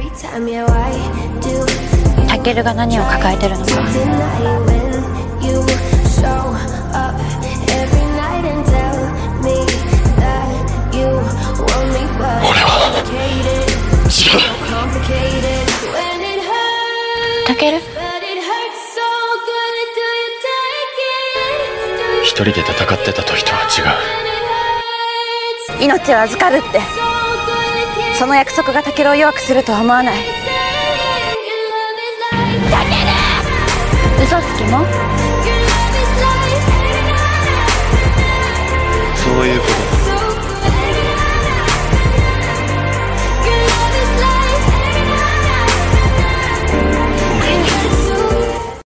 タケルが何を抱えてるのか。 俺は違う。 タケル？ 一人で戦ってた時とは違う。 命を預かるって、その約束がタケルを弱くするとは思わない。タケル！嘘つきも